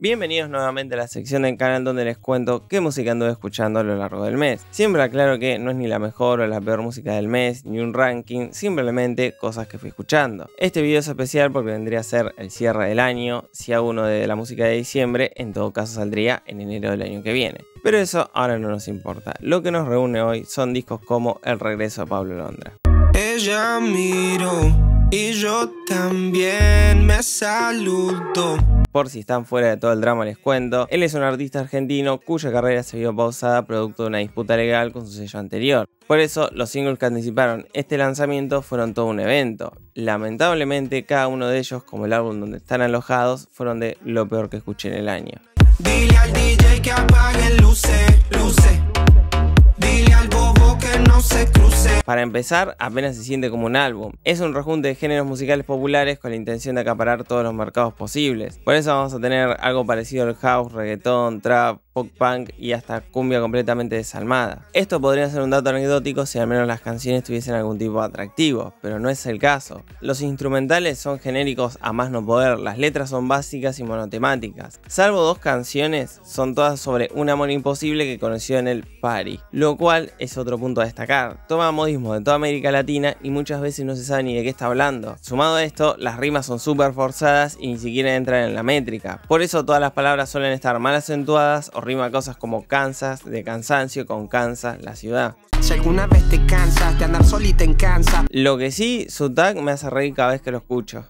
Bienvenidos nuevamente a la sección del canal donde les cuento qué música anduve escuchando a lo largo del mes. Siempre aclaro que no es ni la mejor o la peor música del mes, ni un ranking, simplemente cosas que fui escuchando. Este video es especial porque vendría a ser el cierre del año. Si hago uno de la música de diciembre, en todo caso saldría en enero del año que viene. Pero eso ahora no nos importa. Lo que nos reúne hoy son discos como El regreso de Pablo Londra. Ella miró y yo también me saludo. Por si están fuera de todo el drama les cuento, él es un artista argentino cuya carrera se vio pausada producto de una disputa legal con su sello anterior. Por eso los singles que anticiparon este lanzamiento fueron todo un evento. Lamentablemente cada uno de ellos, como el álbum donde están alojados, fueron de lo peor que escuché en el año. Dile al DJ que apague luces. Dile al bobo que no se cruce. Para empezar, apenas se siente como un álbum. Es un rejunte de géneros musicales populares con la intención de acaparar todos los mercados posibles. Por eso vamos a tener algo parecido al house, reggaetón, trap, pop punk y hasta cumbia completamente desalmada. Esto podría ser un dato anecdótico si al menos las canciones tuviesen algún tipo de atractivo, pero no es el caso. Los instrumentales son genéricos a más no poder, las letras son básicas y monotemáticas. Salvo dos canciones, son todas sobre un amor imposible que conoció en el party, lo cual es otro punto a destacar. Toma modismo de toda América Latina y muchas veces no se sabe ni de qué está hablando. Sumado a esto, las rimas son súper forzadas y ni siquiera entran en la métrica. Por eso todas las palabras suelen estar mal acentuadas o rima cosas como Kansas, de cansancio, con Kansas, la ciudad. Si alguna vez te cansas de andar solita en Kansas. Lo que sí, su tag me hace reír cada vez que lo escucho.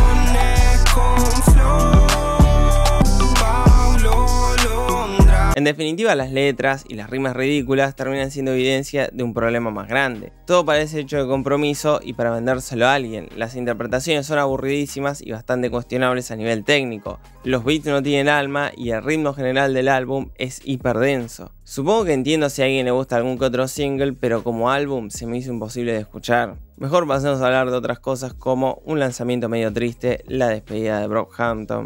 En definitiva, las letras y las rimas ridículas terminan siendo evidencia de un problema más grande. Todo parece hecho de compromiso y para vendérselo a alguien. Las interpretaciones son aburridísimas y bastante cuestionables a nivel técnico. Los beats no tienen alma y el ritmo general del álbum es hiperdenso. Supongo que entiendo si a alguien le gusta algún que otro single, pero como álbum se me hizo imposible de escuchar. Mejor pasemos a hablar de otras cosas como un lanzamiento medio triste, la despedida de Brockhampton.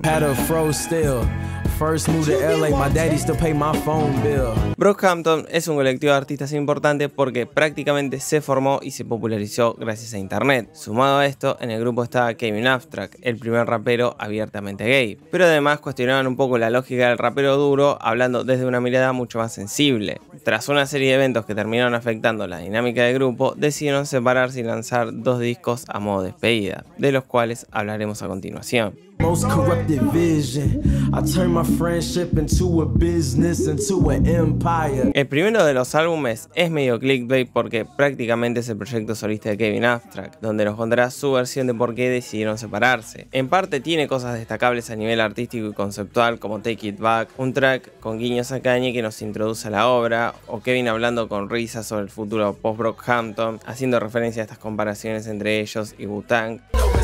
Brockhampton es un colectivo de artistas importante porque prácticamente se formó y se popularizó gracias a internet. Sumado a esto, en el grupo estaba Kevin Abstract, el primer rapero abiertamente gay. Pero además cuestionaban un poco la lógica del rapero duro, hablando desde una mirada mucho más sensible. Tras una serie de eventos que terminaron afectando la dinámica del grupo, decidieron separarse y lanzar dos discos a modo de despedida, de los cuales hablaremos a continuación. El primero de los álbumes es medio clickbait porque prácticamente es el proyecto solista de Kevin Abstract, donde nos contará su versión de por qué decidieron separarse. En parte tiene cosas destacables a nivel artístico y conceptual como Take It Back, un track con guiños a Kanye que nos introduce a la obra, o Kevin hablando con risas sobre el futuro post-Brockhampton, haciendo referencia a estas comparaciones entre ellos y Wu-Tang.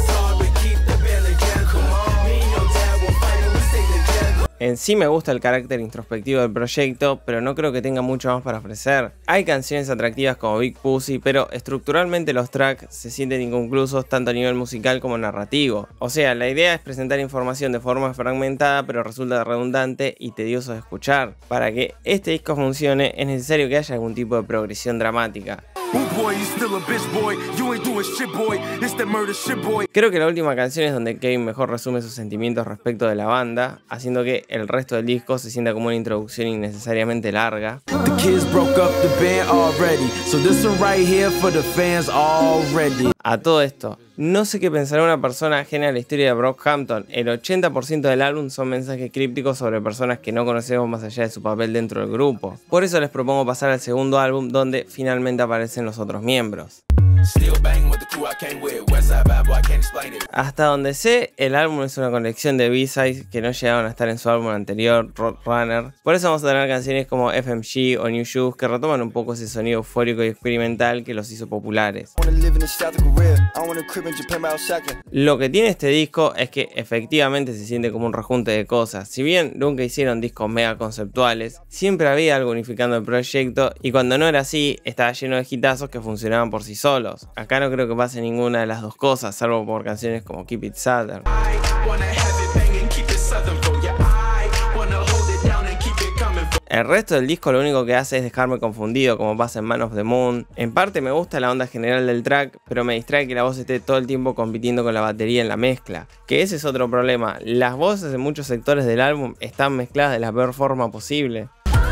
En sí me gusta el carácter introspectivo del proyecto, pero no creo que tenga mucho más para ofrecer. Hay canciones atractivas como Big Pussy, pero estructuralmente los tracks se sienten inconclusos tanto a nivel musical como narrativo. O sea, la idea es presentar información de forma fragmentada, pero resulta redundante y tedioso de escuchar. Para que este disco funcione, es necesario que haya algún tipo de progresión dramática. Creo que la última canción es donde Kevin mejor resume sus sentimientos respecto de la banda, haciendo que el resto del disco se sienta como una introducción innecesariamente larga. A todo esto, no sé qué pensará una persona ajena a la historia de Brockhampton. El 80% del álbum son mensajes crípticos sobre personas que no conocemos más allá de su papel dentro del grupo. Por eso les propongo pasar al segundo álbum donde finalmente aparecen los otros miembros. Hasta donde sé, el álbum es una colección de B-sides que no llegaron a estar en su álbum anterior, Roadrunner. Por eso vamos a tener canciones como FMG o New Shoes que retoman un poco ese sonido eufórico y experimental que los hizo populares. Lo que tiene este disco es que efectivamente se siente como un rejunte de cosas. Si bien nunca hicieron discos mega conceptuales, siempre había algo unificando el proyecto y cuando no era así, estaba lleno de hitazos que funcionaban por sí solos. Acá no creo que pase ninguna de las dos cosas, salvo por canciones como Keep It Southern. El resto del disco lo único que hace es dejarme confundido, como pasa en Man of the Moon. En parte me gusta la onda general del track, pero me distrae que la voz esté todo el tiempo compitiendo con la batería en la mezcla. Que ese es otro problema, las voces en muchos sectores del álbum están mezcladas de la peor forma posible.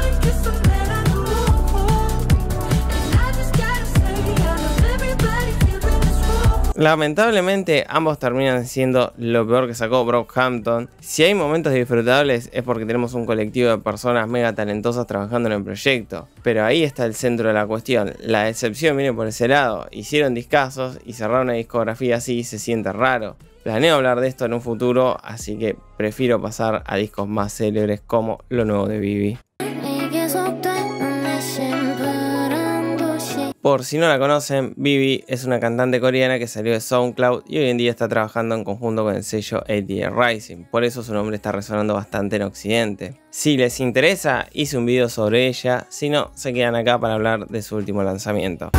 Lamentablemente ambos terminan siendo lo peor que sacó Brockhampton. Si hay momentos disfrutables es porque tenemos un colectivo de personas mega talentosas trabajando en el proyecto. Pero ahí está el centro de la cuestión, la decepción viene por ese lado. Hicieron discazos y cerrar una discografía así se siente raro. Planeo hablar de esto en un futuro, así que prefiero pasar a discos más célebres como lo nuevo de Vivi. Por si no la conocen, Vivi es una cantante coreana que salió de SoundCloud y hoy en día está trabajando en conjunto con el sello ATL Rising, por eso su nombre está resonando bastante en Occidente. Si les interesa, hice un video sobre ella, si no, se quedan acá para hablar de su último lanzamiento.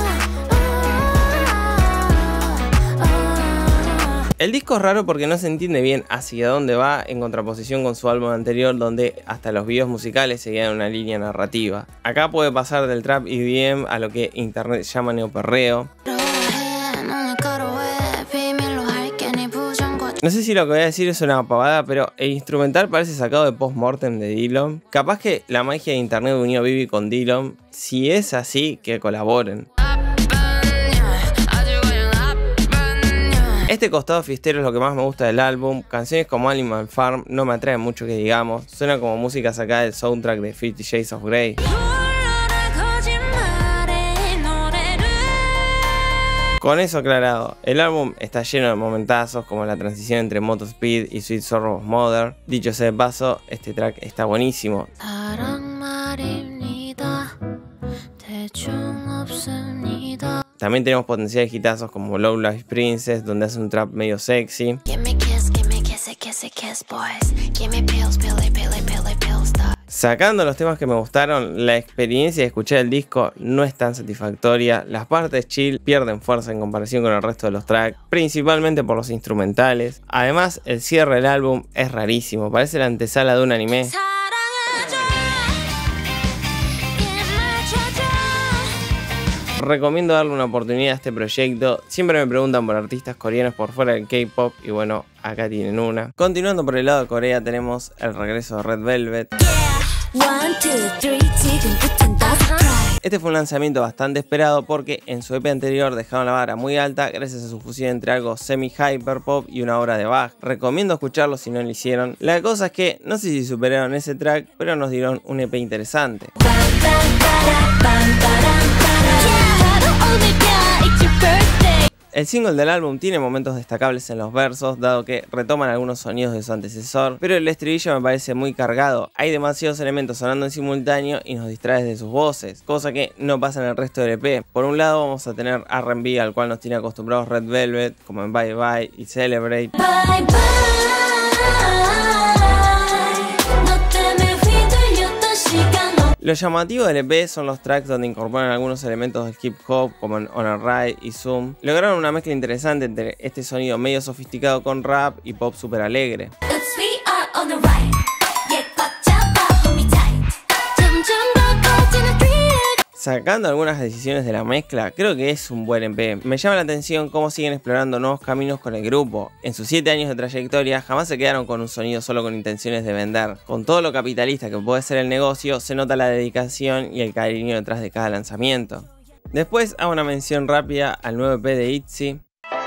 El disco es raro porque no se entiende bien hacia dónde va, en contraposición con su álbum anterior donde hasta los videos musicales seguían una línea narrativa. Acá puede pasar del trap EDM a lo que internet llama neoperreo. No sé si lo que voy a decir es una pavada, pero el instrumental parece sacado de Postmortem de Dillon. Capaz que la magia de internet unió a Vivi con Dillon. Si es así, que colaboren. Este costado fiestero es lo que más me gusta del álbum. Canciones como Animal Farm no me atraen mucho que digamos. Suena como música sacada del soundtrack de 50 Shades of Grey. Con eso aclarado, el álbum está lleno de momentazos como la transición entre Moto Speed y Sweet Sorrow of Mother. Dicho sea de paso, este track está buenísimo. También tenemos potenciales hitazos como Low Life Princess, donde hace un trap medio sexy. Sacando los temas que me gustaron, la experiencia de escuchar el disco no es tan satisfactoria. Las partes chill pierden fuerza en comparación con el resto de los tracks, principalmente por los instrumentales. Además, el cierre del álbum es rarísimo, parece la antesala de un anime. Recomiendo darle una oportunidad a este proyecto. Siempre me preguntan por artistas coreanos por fuera del K-pop y bueno, acá tienen una. Continuando por el lado de Corea tenemos el regreso de Red Velvet. Este fue un lanzamiento bastante esperado porque en su EP anterior dejaron la vara muy alta gracias a su fusión entre algo semi-hyperpop y una obra de Bach. Recomiendo escucharlo si no lo hicieron. La cosa es que no sé si superaron ese track, pero nos dieron un EP interesante. El single del álbum tiene momentos destacables en los versos, dado que retoman algunos sonidos de su antecesor, pero el estribillo me parece muy cargado. Hay demasiados elementos sonando en simultáneo y nos distrae de sus voces, cosa que no pasa en el resto del EP. Por un lado vamos a tener R&B al cual nos tiene acostumbrados Red Velvet, como en Bye Bye y Celebrate. Bye, bye. Lo llamativo del EP son los tracks donde incorporan algunos elementos del hip hop como en On a Ride y Zoom. Lograron una mezcla interesante entre este sonido medio sofisticado con rap y pop super alegre. Sacando algunas decisiones de la mezcla, creo que es un buen EP. Me llama la atención cómo siguen explorando nuevos caminos con el grupo. En sus 7 años de trayectoria jamás se quedaron con un sonido solo con intenciones de vender. Con todo lo capitalista que puede ser el negocio, se nota la dedicación y el cariño detrás de cada lanzamiento. Después hago una mención rápida al nuevo EP de ITZY.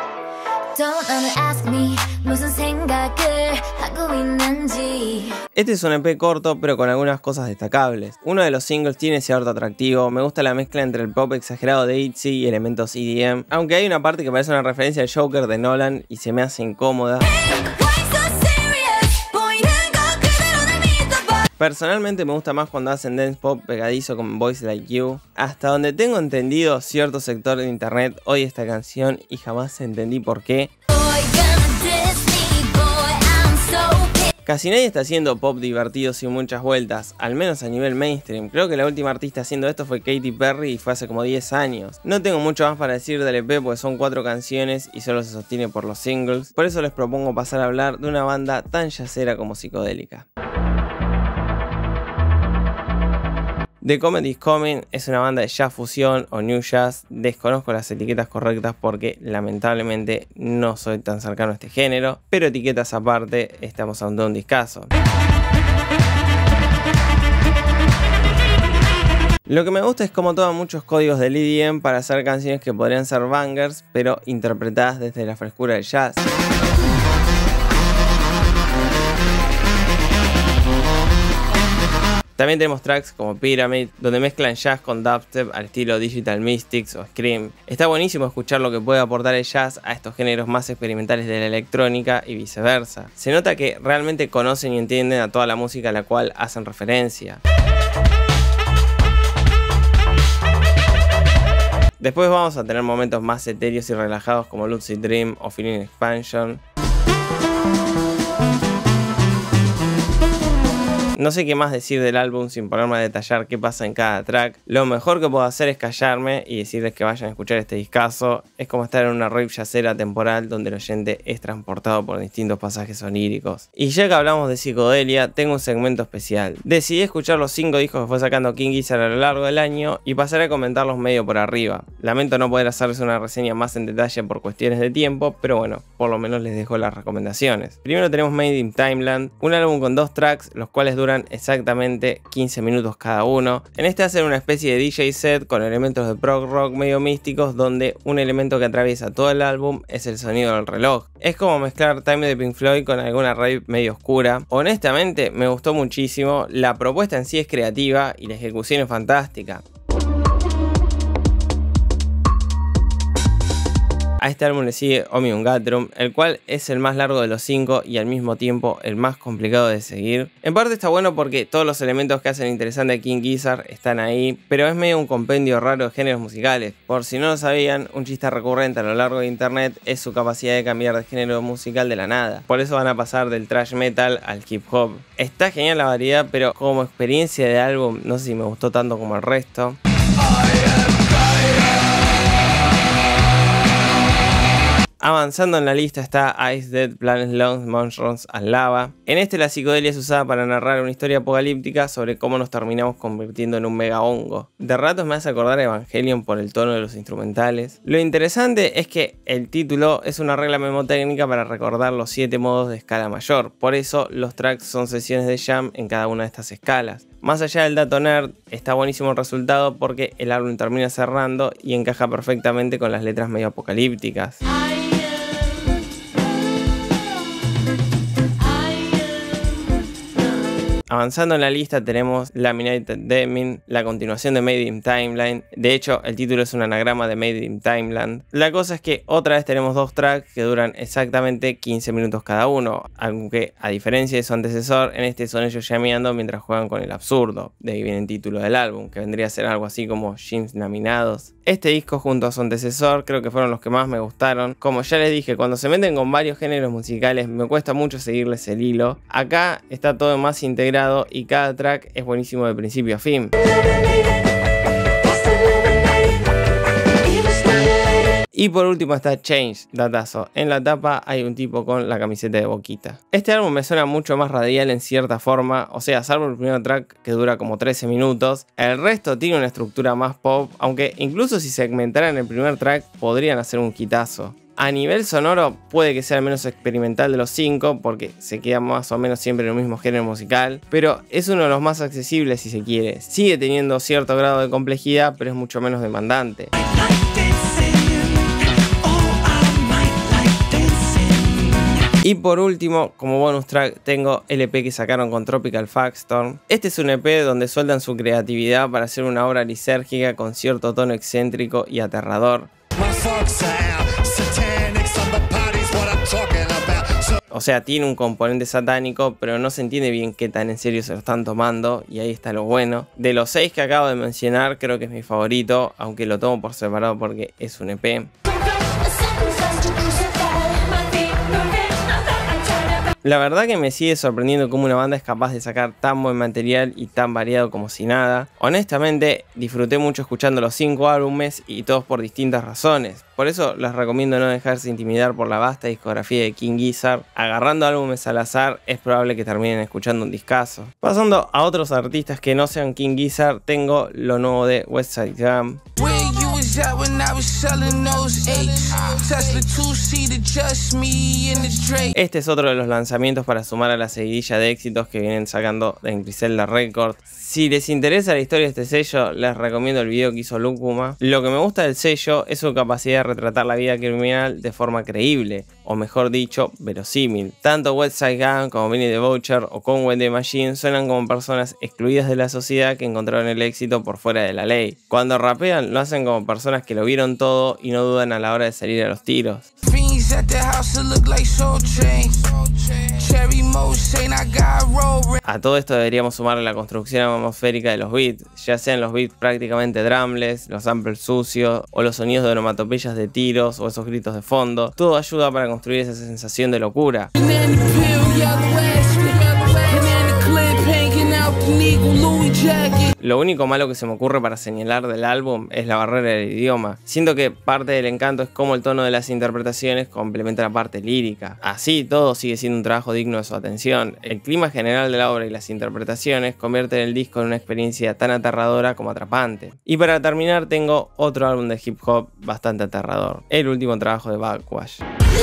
Este es un EP corto pero con algunas cosas destacables. Uno de los singles tiene cierto atractivo, me gusta la mezcla entre el pop exagerado de ITZY y elementos EDM, aunque hay una parte que parece una referencia al Joker de Nolan y se me hace incómoda. Personalmente me gusta más cuando hacen dance pop pegadizo con Boys Like You. Hasta donde tengo entendido, cierto sector de internet odia esta canción y jamás entendí por qué. Casi nadie está haciendo pop divertido sin muchas vueltas, al menos a nivel mainstream. Creo que la última artista haciendo esto fue Katy Perry y fue hace como 10 años. No tengo mucho más para decir del EP porque son 4 canciones y solo se sostiene por los singles. Por eso les propongo pasar a hablar de una banda tan yacera como psicodélica. The Comedy is Coming es una banda de jazz fusión o new jazz. Desconozco las etiquetas correctas porque lamentablemente no soy tan cercano a este género, pero etiquetas aparte, estamos ante un discazo. Lo que me gusta es cómo toman muchos códigos del EDM para hacer canciones que podrían ser bangers, pero interpretadas desde la frescura del jazz. También tenemos tracks como Pyramid, donde mezclan jazz con dubstep al estilo Digital Mystics o Scream. Está buenísimo escuchar lo que puede aportar el jazz a estos géneros más experimentales de la electrónica y viceversa. Se nota que realmente conocen y entienden a toda la música a la cual hacen referencia. Después vamos a tener momentos más etéreos y relajados como Lucid Dream o Feeling Expansion. No sé qué más decir del álbum sin ponerme a detallar qué pasa en cada track. Lo mejor que puedo hacer es callarme y decirles que vayan a escuchar este discazo. Es como estar en una rave jazzera temporal donde el oyente es transportado por distintos pasajes oníricos. Y ya que hablamos de psicodelia, tengo un segmento especial. Decidí escuchar los 5 discos que fue sacando King Gizzard a lo largo del año y pasaré a comentarlos medio por arriba. Lamento no poder hacerles una reseña más en detalle por cuestiones de tiempo, pero bueno, por lo menos les dejo las recomendaciones. Primero tenemos Made in Timeland, un álbum con 2 tracks, los cuales duran exactamente 15 minutos cada uno. En este hacen una especie de DJ set con elementos de prog rock medio místicos, donde un elemento que atraviesa todo el álbum es el sonido del reloj. Es como mezclar Time de Pink Floyd con alguna rave medio oscura. Honestamente me gustó muchísimo, la propuesta en sí es creativa y la ejecución es fantástica. A este álbum le sigue Omnium Gatherum, el cual es el más largo de los 5 y al mismo tiempo el más complicado de seguir. En parte está bueno porque todos los elementos que hacen interesante a King Gizzard están ahí, pero es medio un compendio raro de géneros musicales. Por si no lo sabían, un chiste recurrente a lo largo de internet es su capacidad de cambiar de género musical de la nada. Por eso van a pasar del thrash metal al hip hop. Está genial la variedad, pero como experiencia de álbum no sé si me gustó tanto como el resto. Avanzando en la lista está Ice Dead, Planet Lost, Mushrooms and Lava. En este la psicodelia es usada para narrar una historia apocalíptica sobre cómo nos terminamos convirtiendo en un mega hongo. De ratos me hace acordar a Evangelion por el tono de los instrumentales. Lo interesante es que el título es una regla memotécnica para recordar los 7 modos de escala mayor. Por eso los tracks son sesiones de jam en cada una de estas escalas. Más allá del dato nerd, está buenísimo el resultado porque el álbum termina cerrando y encaja perfectamente con las letras medio apocalípticas. Avanzando en la lista tenemos Laminated Demon, la continuación de Made in Timeline. De hecho, el título es un anagrama de Made in Timeland. La cosa es que otra vez tenemos 2 tracks que duran exactamente 15 minutos cada uno, aunque a diferencia de su antecesor, en este son ellos llameando mientras juegan con el absurdo. De ahí viene el título del álbum, que vendría a ser algo así como Gyms Laminados. Este disco junto a su antecesor creo que fueron los que más me gustaron. Como ya les dije, cuando se meten con varios géneros musicales me cuesta mucho seguirles el hilo. Acá está todo más integrado y cada track es buenísimo de principio a fin. Y por último está Change, datazo. En la tapa hay un tipo con la camiseta de Boquita. Este álbum me suena mucho más radial en cierta forma, o sea, salvo el primer track que dura como 13 minutos. El resto tiene una estructura más pop, aunque incluso si segmentaran el primer track podrían hacer un hitazo. A nivel sonoro puede que sea el menos experimental de los 5 porque se queda más o menos siempre en el mismo género musical, pero es uno de los más accesibles si se quiere. Sigue teniendo cierto grado de complejidad, pero es mucho menos demandante. Y por último, como bonus track, tengo el EP que sacaron con Tropical Fuckstorm. Este es un EP donde sueltan su creatividad para hacer una obra lisérgica con cierto tono excéntrico y aterrador. O sea, tiene un componente satánico, pero no se entiende bien qué tan en serio se lo están tomando, y ahí está lo bueno. De los 6 que acabo de mencionar, creo que es mi favorito, aunque lo tomo por separado porque es un EP. La verdad que me sigue sorprendiendo cómo una banda es capaz de sacar tan buen material y tan variado como si nada. Honestamente, disfruté mucho escuchando los 5 álbumes y todos por distintas razones. Por eso les recomiendo no dejarse intimidar por la vasta discografía de King Gizzard. Agarrando álbumes al azar es probable que terminen escuchando un discazo. Pasando a otros artistas que no sean King Gizzard, tengo lo nuevo de Westside Gunn. Este es otro de los lanzamientos para sumar a la seguidilla de éxitos que vienen sacando en Griselda Records. Si les interesa la historia de este sello, les recomiendo el video que hizo Lukuma. Lo que me gusta del sello es su capacidad de retratar la vida criminal de forma creíble, o mejor dicho, verosímil. Tanto Westside Gunn como Benny the Butcher o Conway the Machine suenan como personas excluidas de la sociedad que encontraron el éxito por fuera de la ley. Cuando rapean, lo hacen como personas que lo vieron todo y no dudan a la hora de salir a los tiros. A todo esto deberíamos sumarle la construcción atmosférica de los beats, ya sean los beats prácticamente drumless, los samples sucios o los sonidos de onomatopeyas de tiros o esos gritos de fondo. Todo ayuda para construir esa sensación de locura. Lo único malo que se me ocurre para señalar del álbum es la barrera del idioma. Siento que parte del encanto es cómo el tono de las interpretaciones complementa la parte lírica. Así todo sigue siendo un trabajo digno de su atención. El clima general de la obra y las interpretaciones convierten el disco en una experiencia tan aterradora como atrapante. Y para terminar tengo otro álbum de hip hop bastante aterrador, el último trabajo de Backwash.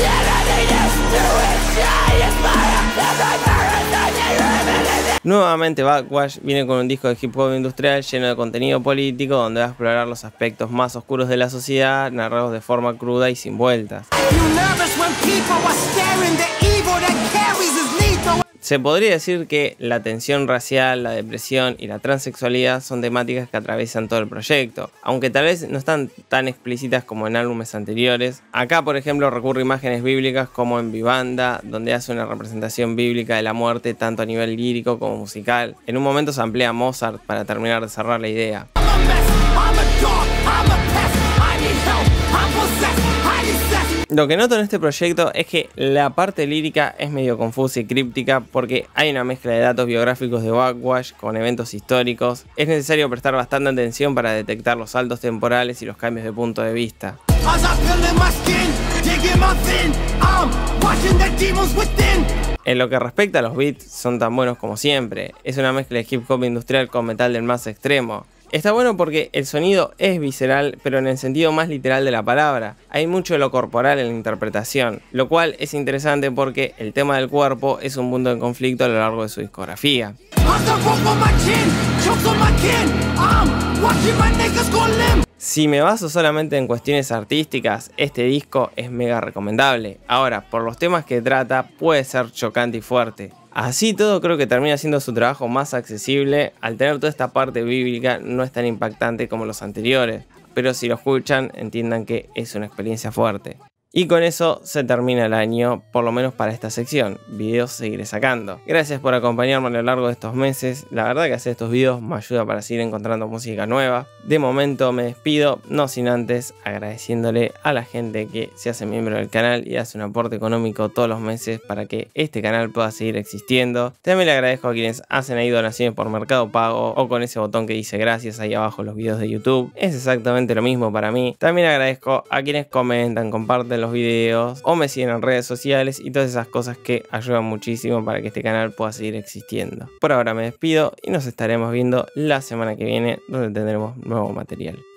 Nuevamente Backwash viene con un disco de hip hop industrial lleno de contenido político donde va a explorar los aspectos más oscuros de la sociedad, narrados de forma cruda y sin vueltas. Se podría decir que la tensión racial, la depresión y la transexualidad son temáticas que atraviesan todo el proyecto, aunque tal vez no están tan explícitas como en álbumes anteriores. Acá, por ejemplo, recurre a imágenes bíblicas como en Vivanda, donde hace una representación bíblica de la muerte tanto a nivel lírico como musical. En un momento se amplía Mozart para terminar de cerrar la idea. Lo que noto en este proyecto es que la parte lírica es medio confusa y críptica porque hay una mezcla de datos biográficos de Backwash con eventos históricos. Es necesario prestar bastante atención para detectar los saltos temporales y los cambios de punto de vista. En lo que respecta a los beats, son tan buenos como siempre. Es una mezcla de hip hop industrial con metal del más extremo. Está bueno porque el sonido es visceral, pero en el sentido más literal de la palabra. Hay mucho de lo corporal en la interpretación, lo cual es interesante porque el tema del cuerpo es un punto de conflicto a lo largo de su discografía. Si me baso solamente en cuestiones artísticas, este disco es mega recomendable. Ahora, por los temas que trata, puede ser chocante y fuerte. Así todo, creo que termina siendo su trabajo más accesible. Al tener toda esta parte bíblica no es tan impactante como los anteriores, pero si lo escuchan entiendan que es una experiencia fuerte. Y con eso se termina el año, por lo menos para esta sección. Videos seguiré sacando. Gracias por acompañarme a lo largo de estos meses. La verdad que hacer estos videos me ayuda para seguir encontrando música nueva. De momento me despido, no sin antes agradeciéndole a la gente que se hace miembro del canal y hace un aporte económico todos los meses para que este canal pueda seguir existiendo. También le agradezco a quienes hacen ahí donaciones por Mercado Pago o con ese botón que dice gracias ahí abajo en los videos de YouTube. Es exactamente lo mismo para mí. También agradezco a quienes comentan, comparten los videos o me siguen en redes sociales y todas esas cosas que ayudan muchísimo para que este canal pueda seguir existiendo. Por ahora me despido y nos estaremos viendo la semana que viene donde tendremos nuevo material.